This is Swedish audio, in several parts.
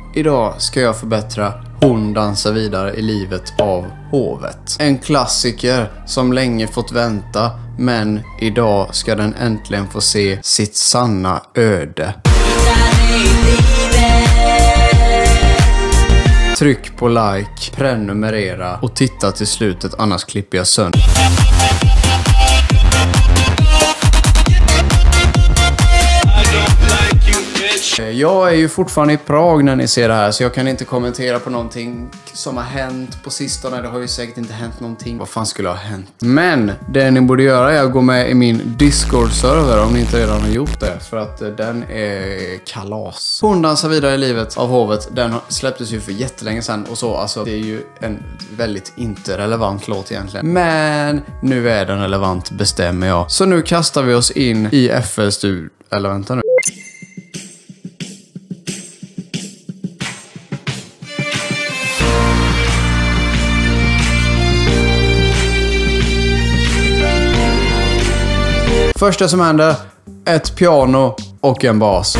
Idag ska jag förbättra Hon dansar vidare i livet av Hovet. En klassiker som länge fått vänta, men idag ska den äntligen få se sitt sanna öde. Tryck på like, prenumerera och titta till slutet, annars klipper jag sönder. Jag är ju fortfarande i Prag när ni ser det här, så jag kan inte kommentera på någonting som har hänt på sistone. Det har ju säkert inte hänt någonting. Vad fan skulle ha hänt? Men det ni borde göra är att gå med i min Discord-server om ni inte redan har gjort det. För att den är kalas. Hon dansar vidare i livet av Hovet. Den släpptes ju för jättelänge sedan och så. Alltså det är ju en väldigt inte relevant låt egentligen. Men nu är den relevant, bestämmer jag. Så nu kastar vi oss in i FL-studion. Eller vänta nu. Första som händer, ett piano och en bas.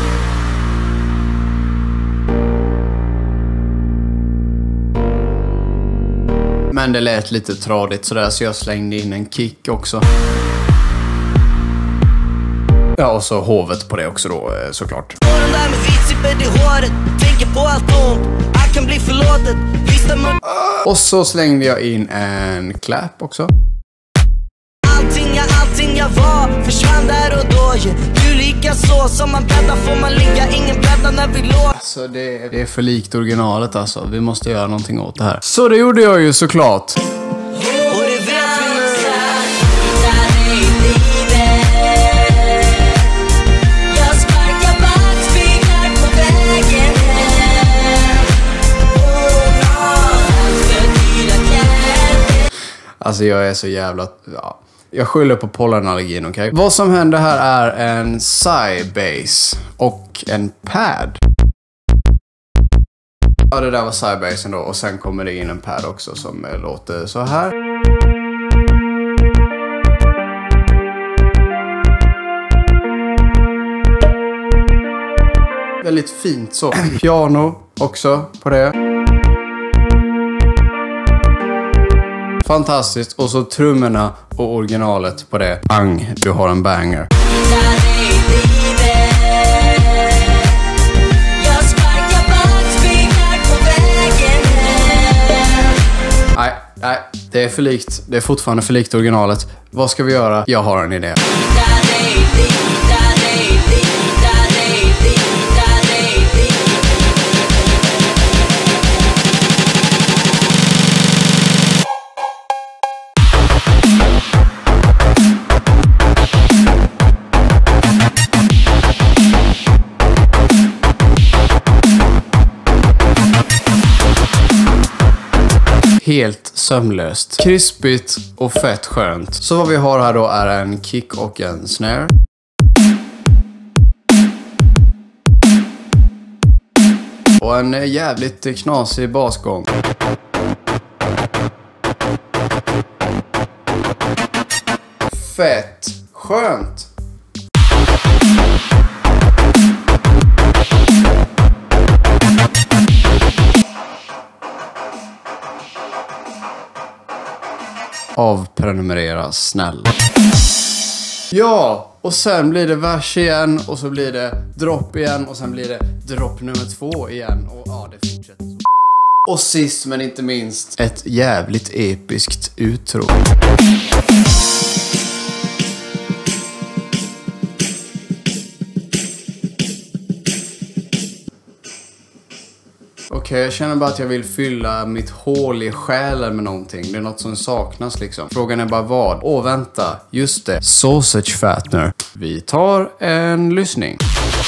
Men det lät lite tradigt sådär, så jag slängde in en kick också. Ja, och så Hovet på det också då, såklart. Och så slängde jag in en clap också. Allting jag var försvann där och då. Du lika så som man bäddar får man ligga. Ingen bäddar när vi låg. Alltså det är för likt originalet alltså. Vi måste göra någonting åt det här. Så det gjorde jag ju såklart. Alltså jag är så jävla... Ja. Jag skyller på pollenallergin, okej? Vad som händer här är en side-bass och en pad. Ja, det där var side-bassen då. Och sen kommer det in en pad också som låter så här. Väldigt fint så. Piano också på det. Fantastiskt. Och så trummorna och originalet på det. Bang, du har en banger. Nej, det är för likt. Det är fortfarande för likt originalet. Vad ska vi göra? Jag har en idé. Helt sömlöst. Krispigt och fett skönt. Så vad vi har här då är en kick och en snare. Och en jävligt knasig basgång. Fett skönt. Avprenumerera, snäll. Ja, och sen blir det vers igen. Och så blir det dropp igen. Och sen blir det dropp nummer 2 igen. Och ja, det fortsätter så. Och sist men inte minst, ett jävligt episkt utro. Okej, jag känner bara att jag vill fylla mitt hål i själen med någonting. Det är något som saknas liksom. Frågan är bara vad. Åh, vänta. Just det. Sausage fattener. Vi tar en lyssning.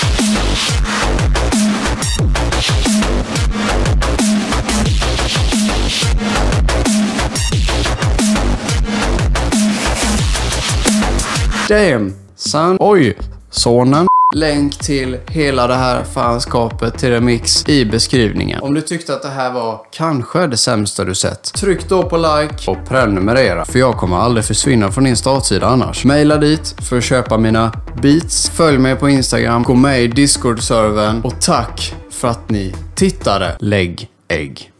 Damn, son. Oj, sonen. Länk till hela det här fanskapet till remix i beskrivningen. Om du tyckte att det här var kanske det sämsta du sett, tryck då på like och prenumerera, för jag kommer aldrig försvinna från din startsida annars. Maila dit för att köpa mina beats. Följ mig på Instagram, gå med i Discord-servern och tack för att ni Tittare, lägg ägg.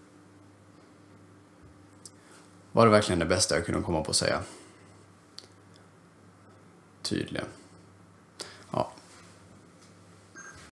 Var det verkligen det bästa jag kunde komma på att säga? Tydligen. Ja.